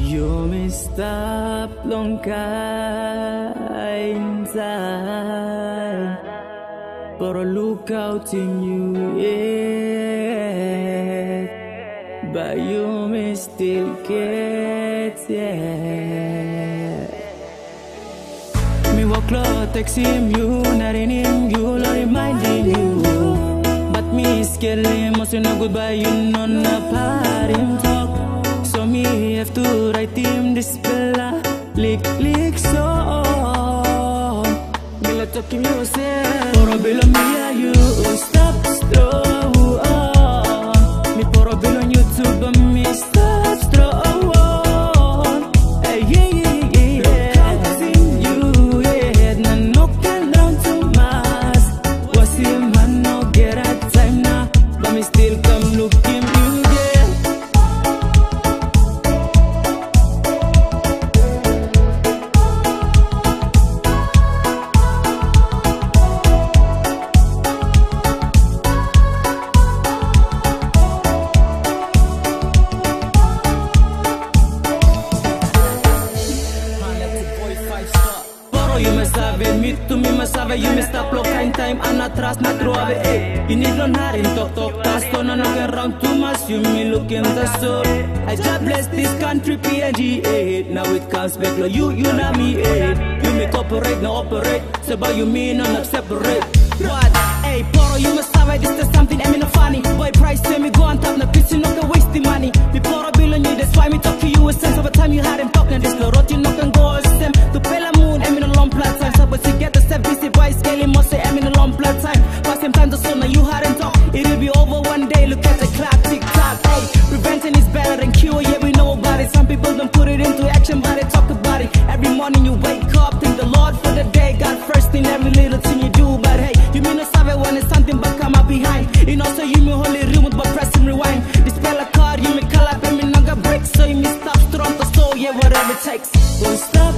You may stop long kind time, but I look out in you, yeah. But you may still get, yeah. Me walk close, texting you, not in him, you, not reminding you. But me scared him, must you know goodbye, you know not part him talk. So me have to write him this bella, lick so. Bila talking you say, Poro bila me yeah you, stop slow. Me Poro bila on YouTube, but me stop slow. You must have it, me to me must have it. You must stop low kind time and not trust, not throw away. Hey, you need learn how to talk, that's don't knock around too much. You me looking the soul. I just bless this country, PNG, now it comes back, you know me, you me cooperate, no operate. So by you me, no not separate. What? Hey, Poro, you must have it, this is something, I mean, funny. Boy, price, tell me go on top, no pitch, you not gonna waste the money. Me Poro bill on you, that's why me talk to you a sense of a time you had him talking. This no rot, you not gonna go a stem. To pay la moon, I mean, a long plan time. So, but you get the step, busy boy, scaling, must say, I mean, a long plan time. Past same time, the sun, now you hadn't talk. It'll be over one day, look at the clock, tick tock. Hey, prevention is better than cure, yeah, we know about it. Some people don't put it into action, but they talk about it. Every morning you wake up, thank the Lord for the day. God first in every little thing you do, but hey, you may not have it when it's something but come up behind. You know, so you may only remote but press and rewind. This spell a card, you may call up and me not got break. So you may stop strong to soul, yeah, whatever it takes. Don't stop.